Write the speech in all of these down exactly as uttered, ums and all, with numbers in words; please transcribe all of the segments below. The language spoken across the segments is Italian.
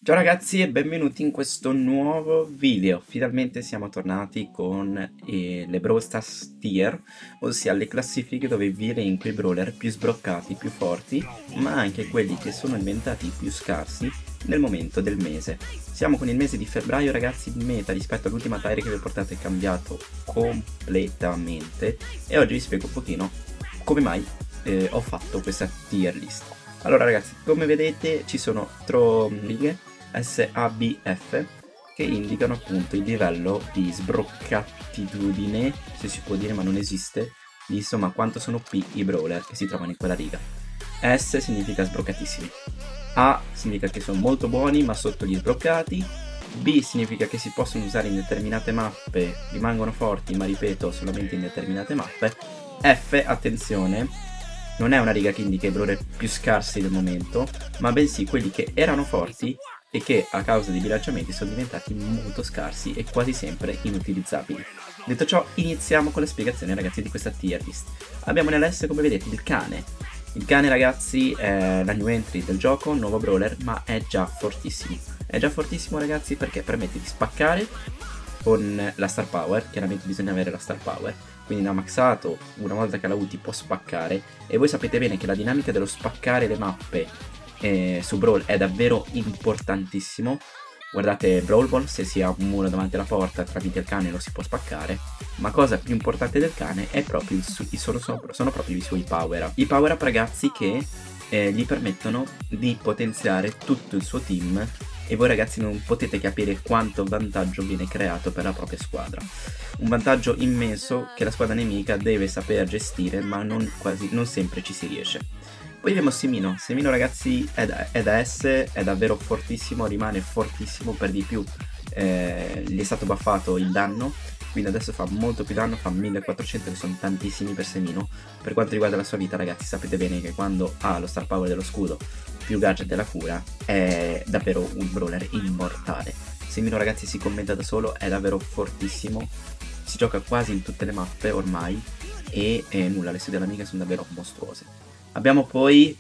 Ciao ragazzi e benvenuti in questo nuovo video. Finalmente siamo tornati con eh, le Brawl Stars tier, ossia le classifiche dove vi elenco i brawler più sbloccati, più forti, ma anche quelli che sono diventati più scarsi nel momento del mese. Siamo con il mese di febbraio ragazzi, il meta rispetto all'ultima tier che vi ho portato è cambiato completamente e oggi vi spiego un pochino come mai eh, ho fatto questa tier list. Allora ragazzi, come vedete ci sono tre righe S A B F che indicano appunto il livello di sbroccatitudine, se si può dire ma non esiste, di insomma quanto sono O P i brawler che si trovano in quella riga. S significa sbroccatissimi, A significa che sono molto buoni ma sotto gli sbroccati, B significa che si possono usare in determinate mappe, rimangono forti ma ripeto solamente in determinate mappe, F, attenzione, non è una riga che indica i brawler più scarsi del momento, ma bensì quelli che erano forti e che a causa dei bilanciamenti sono diventati molto scarsi e quasi sempre inutilizzabili. Detto ciò, iniziamo con le spiegazioni ragazzi di questa tier list. Abbiamo nell'S come vedete il cane. Il cane ragazzi è la new entry del gioco, nuovo brawler, ma è già fortissimo. È già fortissimo ragazzi perché permette di spaccare con la star power, chiaramente bisogna avere la star power, quindi da maxato una volta che la ulti può spaccare e voi sapete bene che la dinamica dello spaccare le mappe eh, su Brawl è davvero importantissimo. Guardate Brawl Ball, se si ha un muro davanti alla porta tramite il cane lo si può spaccare, ma cosa più importante del cane è proprio il su sono, sono, sono proprio i suoi power up. I power up ragazzi che eh, gli permettono di potenziare tutto il suo team e voi ragazzi non potete capire quanto vantaggio viene creato per la propria squadra. Un vantaggio immenso che la squadra nemica deve saper gestire, ma non, quasi, non sempre ci si riesce. Poi abbiamo Semino. Semino ragazzi è da, è da S, è davvero fortissimo, rimane fortissimo per di più. Eh, gli è stato buffato il danno, quindi adesso fa molto più danno, fa millequattrocento che sono tantissimi per Semino. Per quanto riguarda la sua vita ragazzi sapete bene che quando ha lo star power dello scudo più gadget della cura è davvero un brawler immortale. Semino ragazzi si commenta da solo, è davvero fortissimo, si gioca quasi in tutte le mappe ormai e eh, nulla, le sue dell'amica sono davvero mostruose. Abbiamo poi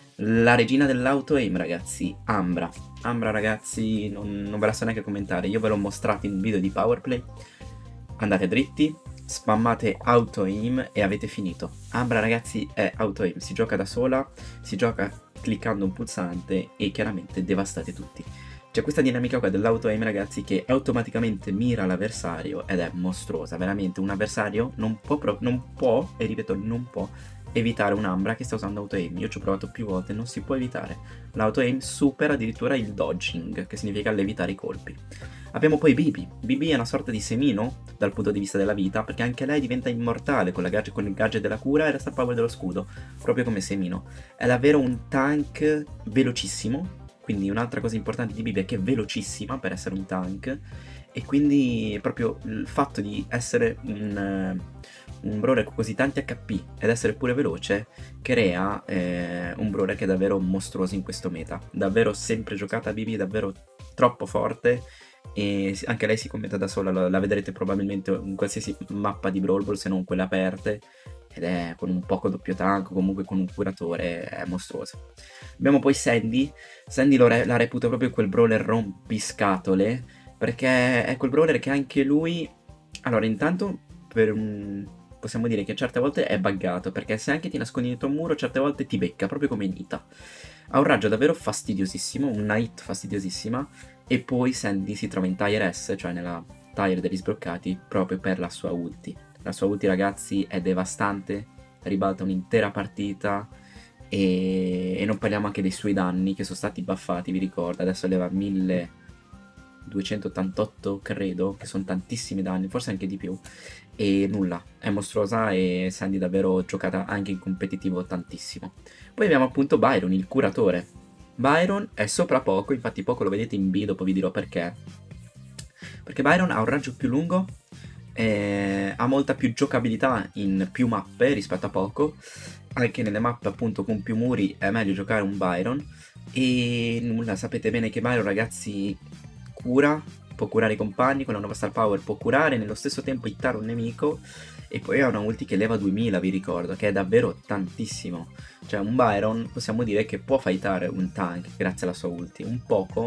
la regina dell'auto aim ragazzi, Ambra. Ambra ragazzi non, non ve la so neanche commentare, io ve l'ho mostrato in video di Powerplay, andate dritti, spammate auto aim e avete finito. Ambra ragazzi è auto aim, si gioca da sola, si gioca cliccando un pulsante e chiaramente devastate tutti. C'è questa dinamica qua dell'auto aim ragazzi che automaticamente mira l'avversario ed è mostruosa, veramente un avversario non può, non può e ripeto non può evitare un'Ambra che sta usando auto aim. Io ci ho provato più volte, non si può evitare. L'auto aim supera addirittura il dodging, che significa l'evitare i colpi. Abbiamo poi Bibi. Bibi è una sorta di Semino dal punto di vista della vita, perché anche lei diventa immortale con, la gadget, con il gadget della cura e la star power dello scudo, proprio come Semino. È davvero un tank velocissimo, quindi un'altra cosa importante di Bibi è che è velocissima per essere un tank, e quindi proprio il fatto di essere un, un brawler con così tanti H P ed essere pure veloce crea eh, un brawler che è davvero mostruoso in questo meta. Davvero sempre giocata Bibi, davvero troppo forte e anche lei si commenta da sola, la, la vedrete probabilmente in qualsiasi mappa di Brawl Ball se non quelle aperte, ed è con un poco doppio tank, comunque con un curatore, è mostruosa. Abbiamo poi Sandy. Sandy re la reputo proprio quel brawler rompiscatole, perché è quel brawler che anche lui, allora intanto per un... possiamo dire che certe volte è buggato, perché se anche ti nascondi dietro un muro certe volte ti becca, proprio come Nita. Ha un raggio davvero fastidiosissimo, una hit fastidiosissima, e poi Sandy si trova in tier S, cioè nella tier degli sbloccati, proprio per la sua ulti. La sua ulti ragazzi è devastante, ribalta un'intera partita e... e non parliamo anche dei suoi danni che sono stati buffati, vi ricordo, adesso leva milleduecentottantotto credo, che sono tantissimi danni, forse anche di più, e nulla, è mostruosa e Sandy davvero giocata anche in competitivo tantissimo. Poi abbiamo appunto Byron, il curatore. Byron è sopra poco, infatti poco lo vedete in B, dopo vi dirò perché. Perché Byron ha un raggio più lungo, eh, ha molta più giocabilità in più mappe rispetto a poco, anche nelle mappe appunto con più muri è meglio giocare un Byron, e nulla, sapete bene che Byron ragazzi cura, può curare i compagni, con la nuova star power può curare, nello stesso tempo hittare un nemico, e poi ha una ulti che leva duemila, vi ricordo, che è davvero tantissimo. Cioè un Byron possiamo dire che può fightare un tank grazie alla sua ulti, un poco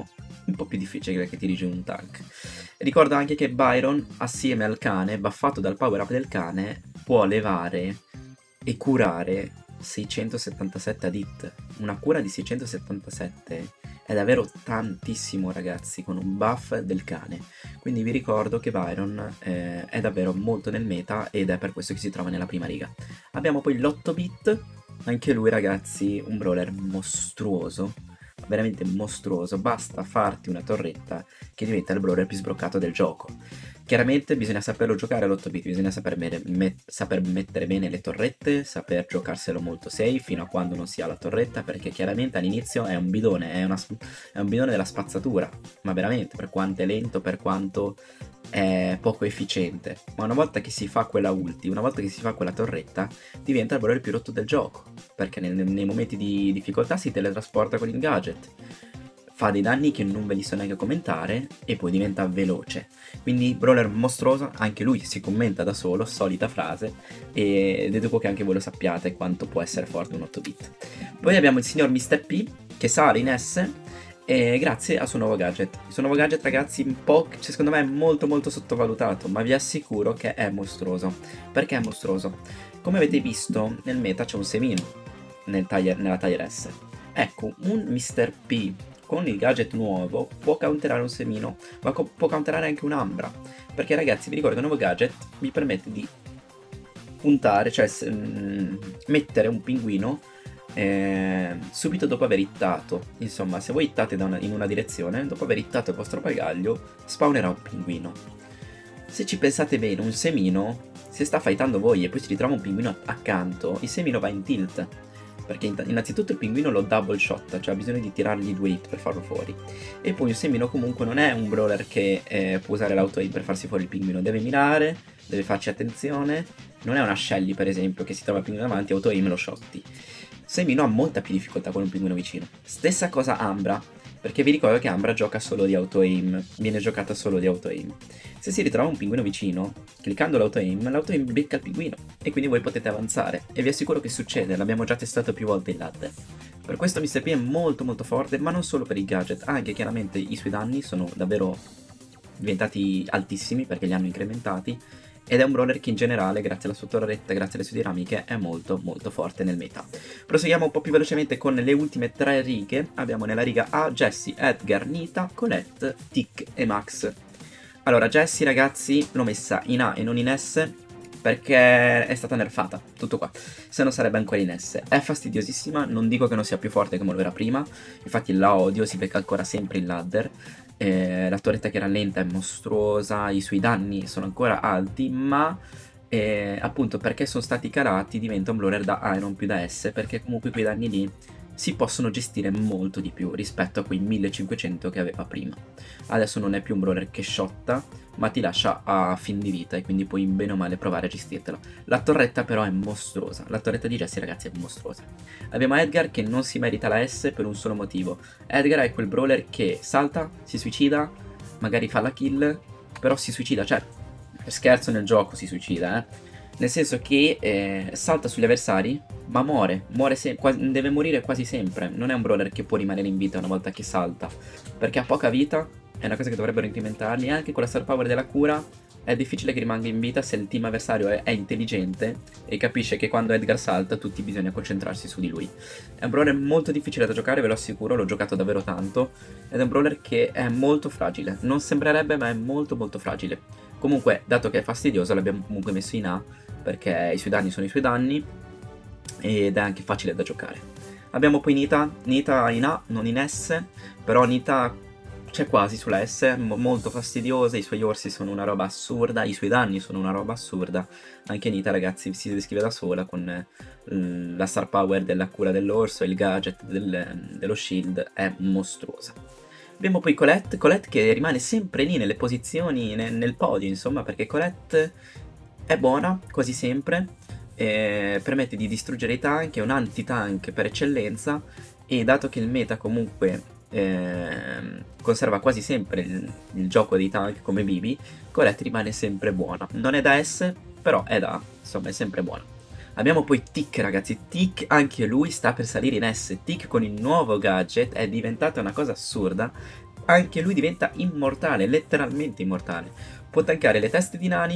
un po' più difficile che ti dirige un tank. Ricordo anche che Byron, assieme al cane, buffato dal power up del cane, può levare e curare seicentosettantasette ad hit. Una cura di seicentosettantasette è davvero tantissimo, ragazzi, con un buff del cane. Quindi vi ricordo che Byron eh, è davvero molto nel meta ed è per questo che si trova nella prima riga. Abbiamo poi l'otto bit, anche lui, ragazzi, un brawler mostruoso, veramente mostruoso. Basta farti una torretta che diventa il brawler più sbloccato del gioco. Chiaramente bisogna saperlo giocare all'otto bit, bisogna saper, me saper mettere bene le torrette, saper giocarselo molto safe fino a quando non si ha la torretta, perché chiaramente all'inizio è un bidone, è, una, è un bidone della spazzatura, ma veramente, per quanto è lento, per quanto è poco efficiente. Ma una volta che si fa quella ulti, una volta che si fa quella torretta, diventa il brawler più rotto del gioco, perché nei, nei momenti di difficoltà si teletrasporta con il gadget, fa dei danni che non ve li so neanche commentare e poi diventa veloce. Quindi brawler mostruoso, anche lui si commenta da solo, solita frase, e deduco che anche voi lo sappiate quanto può essere forte un otto bit. Poi abbiamo il signor mister P che sale in S e grazie al suo nuovo gadget. Il suo nuovo gadget, ragazzi, un po', cioè, secondo me è molto molto sottovalutato, ma vi assicuro che è mostruoso. Perché è mostruoso? Come avete visto nel meta c'è un semino nel tier, nella tier S. Ecco, un mister P con il gadget nuovo può counterare un semino, ma può counterare anche un'ambra, perché, ragazzi, vi ricordo che il nuovo gadget vi permette di puntare, cioè mm, mettere un pinguino eh, subito dopo aver hittato. Insomma, se voi hittate da una, in una direzione, dopo aver hittato il vostro bagaglio spawnerà un pinguino. Se ci pensate bene, un semino, se sta fightando voi e poi si ritrova un pinguino accanto, il semino va in tilt, perché innanzitutto il pinguino lo double shot, cioè ha bisogno di tirargli due hit per farlo fuori. E poi un semino comunque non è un brawler che eh, può usare l'auto aim per farsi fuori il pinguino, deve mirare, deve farci attenzione. Non è una Shelly, per esempio, che si trova il pinguino davanti, auto aim lo shotti. Semino ha molta più difficoltà con un pinguino vicino. Stessa cosa Ambra, perché vi ricordo che Ambra gioca solo di auto aim, viene giocata solo di auto aim. Se si ritrova un pinguino vicino, cliccando l'auto aim, l'auto aim becca il pinguino e quindi voi potete avanzare. E vi assicuro che succede, l'abbiamo già testato più volte in ladder. Per questo mister P è molto molto forte, ma non solo per il gadget, anche chiaramente i suoi danni sono davvero diventati altissimi perché li hanno incrementati. Ed è un brawler che in generale, grazie alla sua torretta, grazie alle sue dinamiche, è molto molto forte nel meta. Proseguiamo un po' più velocemente con le ultime tre righe. Abbiamo nella riga A Jessie, Edgar, Nita, Colette, Tick e Max. Allora, Jessie, ragazzi, l'ho messa in A e non in S perché è stata nerfata, tutto qua, se no sarebbe ancora in S. È fastidiosissima, non dico che non sia più forte come lo era prima, infatti la odio, si becca ancora sempre in ladder. Eh, la torretta che rallenta è mostruosa, i suoi danni sono ancora alti, ma eh, appunto perché sono stati calati diventa un brawler da A e non più da S, perché comunque quei danni lì si possono gestire molto di più rispetto a quei millecinquecento che aveva prima. Adesso non è più un brawler che shotta, ma ti lascia a fin di vita e quindi puoi bene o male provare a gestirtela. La torretta però è mostruosa, la torretta di Jessie, ragazzi, è mostruosa. Abbiamo Edgar che non si merita la S per un solo motivo. Edgar è quel brawler che salta, si suicida, magari fa la kill, però si suicida, cioè, scherzo, nel gioco si suicida, eh. Nel senso che eh, salta sugli avversari, ma muore, muore deve morire quasi sempre. Non è un brawler che può rimanere in vita una volta che salta, perché ha poca vita, è una cosa che dovrebbero incrementargli. E anche con la star power della cura è difficile che rimanga in vita se il team avversario è, è intelligente e capisce che quando Edgar salta tutti bisogna concentrarsi su di lui. È un brawler molto difficile da giocare, ve lo assicuro, l'ho giocato davvero tanto, ed è un brawler che è molto fragile. Non sembrerebbe, ma è molto molto fragile. Comunque, dato che è fastidioso, l'abbiamo comunque messo in A, perché i suoi danni sono i suoi danni ed è anche facile da giocare. Abbiamo poi Nita, Nita in A, non in S, però Nita c'è quasi sulla S, molto fastidiosa, i suoi orsi sono una roba assurda, i suoi danni sono una roba assurda. Anche Nita, ragazzi, si descrive da sola con eh, la star power della cura dell'orso e il gadget del, dello shield, è mostruosa. Abbiamo poi Colette, Colette che rimane sempre lì nelle posizioni, nel, nel podio, insomma, perché Colette è buona quasi sempre, eh, permette di distruggere i tank, è un anti-tank per eccellenza, e dato che il meta comunque eh, conserva quasi sempre il, il gioco dei tank come Bibi, Colette rimane sempre buona. Non è da S, però è da A, insomma è sempre buona. Abbiamo poi Tick, ragazzi. Tick anche lui sta per salire in S. Tick con il nuovo gadget è diventata una cosa assurda. anche lui diventa immortale, letteralmente immortale. Può tankare le teste di nani,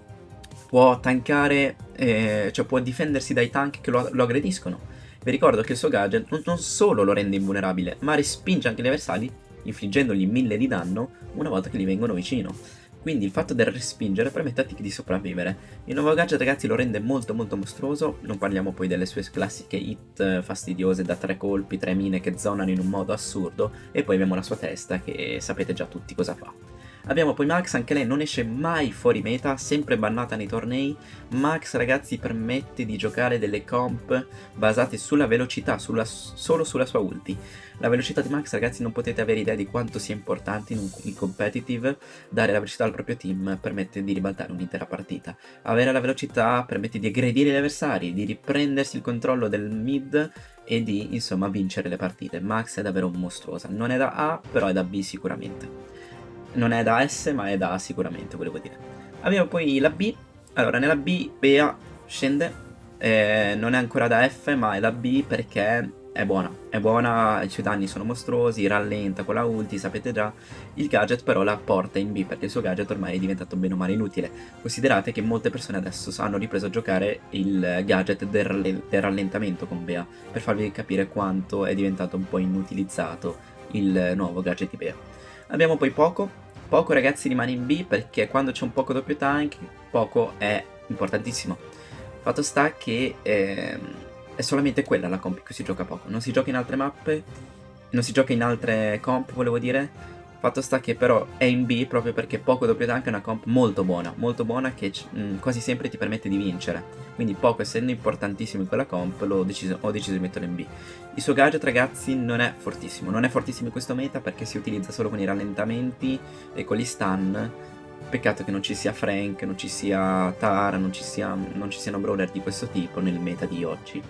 può tankare, eh, cioè può difendersi dai tank che lo, lo aggrediscono. Vi ricordo che il suo gadget non, non solo lo rende invulnerabile, ma respinge anche gli avversari, infliggendogli mille di danno una volta che gli vengono vicino. Quindi il fatto del respingere permette a Tick di sopravvivere. Il nuovo gadget, ragazzi, lo rende molto molto mostruoso. Non parliamo poi delle sue classiche hit fastidiose da tre colpi, tre mine che zonano in un modo assurdo. E poi abbiamo la sua testa che sapete già tutti cosa fa. Abbiamo poi Max, anche lei non esce mai fuori meta, sempre bannata nei tornei. Max, ragazzi, permette di giocare delle comp basate sulla velocità, sulla, solo sulla sua ulti. La velocità di Max, ragazzi, non potete avere idea di quanto sia importante in un in competitive. Dare la velocità al proprio team permette di ribaltare un'intera partita. Avere la velocità permette di aggredire gli avversari, di riprendersi il controllo del mid e di, insomma, vincere le partite. Max è davvero mostruosa. Non è da A, però è da B sicuramente. Non è da S, ma è da A sicuramente, volevo dire. Abbiamo poi la B. Allora, nella B, Bea scende. Eh, non è ancora da F, ma è da B perché è buona. È buona, i suoi danni sono mostruosi, rallenta con la ulti, sapete già. Il gadget però la porta in B, perché il suo gadget ormai è diventato bene o male inutile. Considerate che molte persone adesso hanno ripreso a giocare il gadget del, del rallentamento con Bea, per farvi capire quanto è diventato un po' inutilizzato il nuovo gadget di Bea. Abbiamo poi Poco. Poco, ragazzi, rimane in B perché quando c'è un Poco doppio tank, Poco è importantissimo. Fatto sta che ehm, è solamente quella la comp in cui si gioca Poco. Non si gioca in altre mappe, non si gioca in altre comp, volevo dire. Fatto sta che però è in B proprio perché Poco doppio tank è una comp molto buona, molto buona che mh, quasi sempre ti permette di vincere. Quindi Poco, essendo importantissimo in quella comp, l'ho deciso, ho deciso di metterlo in B. Il suo gadget, ragazzi, non è fortissimo, non è fortissimo in questo meta perché si utilizza solo con i rallentamenti e con gli stun. Peccato che non ci sia Frank, non ci sia Tara, non ci, sia, non ci siano brawler di questo tipo nel meta di oggi.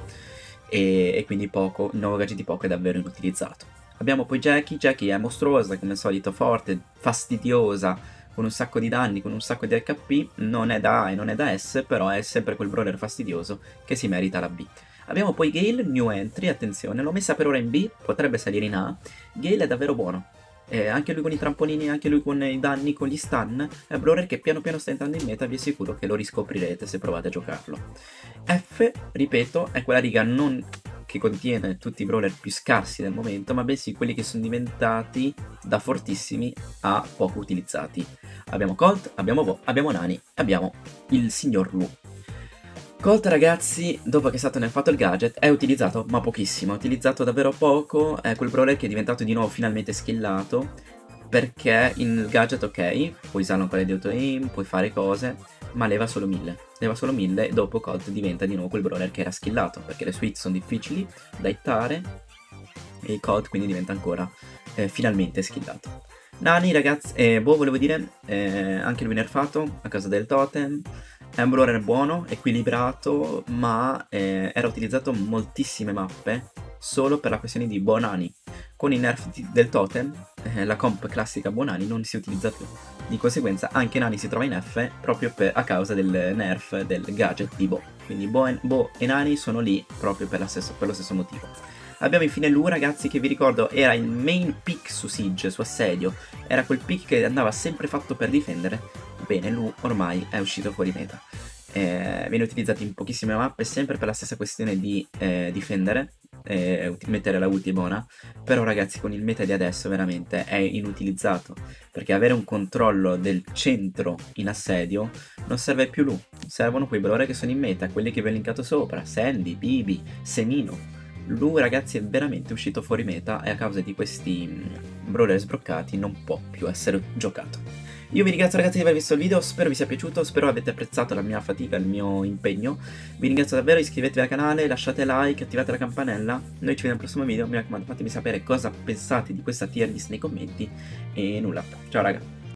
E, e quindi Poco, il nuovo gadget di Poco è davvero inutilizzato. Abbiamo poi Jackie. Jackie è mostruosa, come al solito forte, fastidiosa, con un sacco di danni, con un sacco di H P. Non è da A e non è da S, però è sempre quel brawler fastidioso che si merita la B. Abbiamo poi Gale, new entry, attenzione, l'ho messa per ora in B, potrebbe salire in A. Gale è davvero buono. Eh, anche lui con i trampolini, anche lui con i danni, con gli stun, è un brawler che piano piano sta entrando in meta, vi assicuro che lo riscoprirete se provate a giocarlo. F, ripeto, è quella riga non che contiene tutti i brawler più scarsi del momento, ma bensì quelli che sono diventati da fortissimi a poco utilizzati. Abbiamo Colt, abbiamo Bo, abbiamo Nani, abbiamo il signor Lu. Colt, ragazzi, dopo che è stato nerfato il gadget, è utilizzato, ma pochissimo, è utilizzato davvero poco, è quel brawler che è diventato di nuovo finalmente skillato, perché il gadget, ok, puoi usarlo ancora di auto-aim, puoi fare cose, ma leva solo mille. Leva solo mille e dopo Colt diventa di nuovo quel brawler che era skillato, perché le suite sono difficili da hittare e Colt quindi diventa ancora eh, finalmente skillato. Nani, ragazzi, eh, boh, volevo dire, eh, anche lui nerfato a causa del totem. È un brawler buono, equilibrato, ma eh, era utilizzato in moltissime mappe solo per la questione di Bonani. Con i nerf del totem, eh, la comp classica Bonani non si utilizza più. Di conseguenza anche Nani si trova in F proprio per, a causa del nerf del gadget di Bo. Quindi Bo e, Bo e Nani sono lì proprio per, stesso, per lo stesso motivo. Abbiamo infine Lu, ragazzi, che vi ricordo era il main pick su Siege, su Assedio. Era quel pick che andava sempre fatto per difendere. Bene, Lu ormai è uscito fuori meta. Eh, viene utilizzato in pochissime mappe, sempre per la stessa questione di eh, difendere, eh, mettere la ulti buona. Però, ragazzi, con il meta di adesso veramente è inutilizzato, perché avere un controllo del centro in assedio non serve più Lu. Servono quei brawler che sono in meta, quelli che vi ho linkato sopra, Sandy, Bibi, Semino. Lu, ragazzi, è veramente uscito fuori meta e a causa di questi brawler sbloccati non può più essere giocato. Io vi ringrazio, ragazzi, di aver visto il video, spero vi sia piaciuto, spero avete apprezzato la mia fatica, il mio impegno. Vi ringrazio davvero, iscrivetevi al canale, lasciate like, attivate la campanella. Noi ci vediamo al prossimo video, mi raccomando fatemi sapere cosa pensate di questa tier list nei commenti. E nulla, ciao raga!